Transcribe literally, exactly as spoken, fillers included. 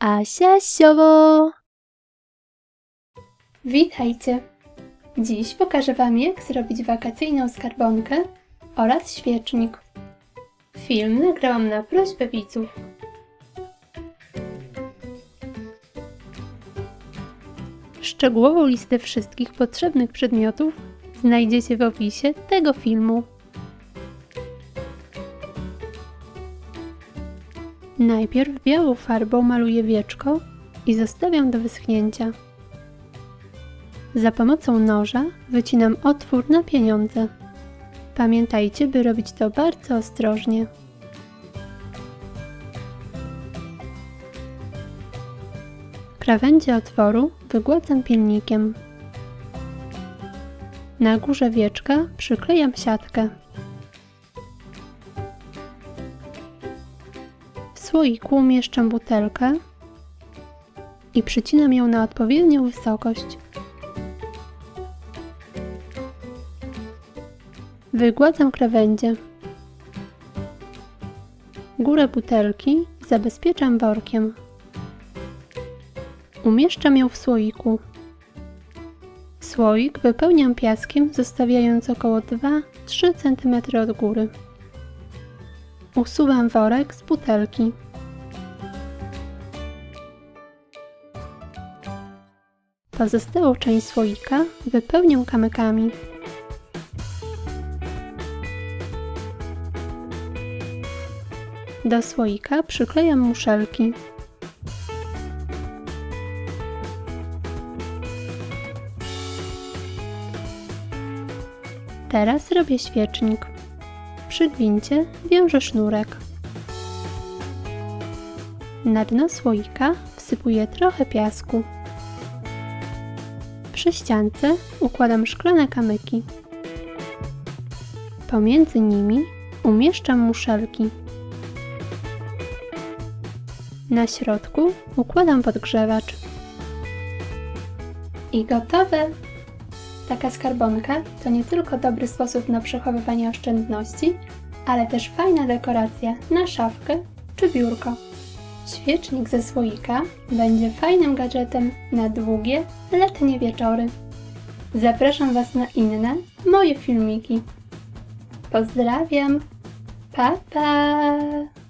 Asia Siowo! Witajcie! Dziś pokażę Wam, jak zrobić wakacyjną skarbonkę oraz świecznik. Film nagrałam na prośbę widzów. Szczegółową listę wszystkich potrzebnych przedmiotów znajdziecie w opisie tego filmu. Najpierw białą farbą maluję wieczko i zostawiam do wyschnięcia. Za pomocą noża wycinam otwór na pieniądze. Pamiętajcie, by robić to bardzo ostrożnie. Krawędzie otworu wygładzam pilnikiem. Na górze wieczka przyklejam siatkę. W słoiku umieszczam butelkę i przycinam ją na odpowiednią wysokość. Wygładzam krawędzie. Górę butelki zabezpieczam workiem. Umieszczam ją w słoiku. Słoik wypełniam piaskiem, zostawiając około dwa do trzech centymetrów od góry. Usuwam worek z butelki. Pozostałą część słoika wypełniam kamykami. Do słoika przyklejam muszelki. Teraz robię świecznik. Przy gwincie wiążę sznurek. Na dno słoika wsypuję trochę piasku. Przy ściance układam szklane kamyki. Pomiędzy nimi umieszczam muszelki. Na środku układam podgrzewacz. I gotowe! Taka skarbonka to nie tylko dobry sposób na przechowywanie oszczędności, ale też fajna dekoracja na szafkę czy biurko. Świecznik ze słoika będzie fajnym gadżetem na długie, letnie wieczory. Zapraszam Was na inne, moje filmiki. Pozdrawiam! Pa, pa!